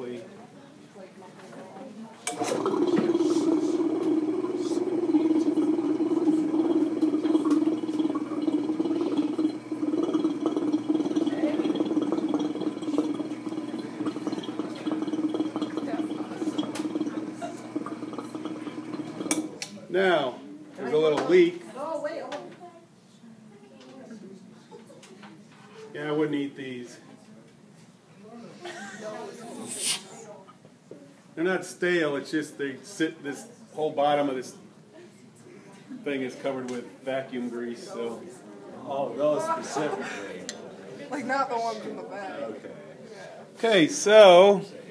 quickly. Now, there's a little leak. Yeah, I wouldn't eat these. They're not stale, it's just they sit, this whole bottom of this thing is covered with vacuum grease, so. Oh, those specifically. Like not the ones in the bag. Okay. Okay, so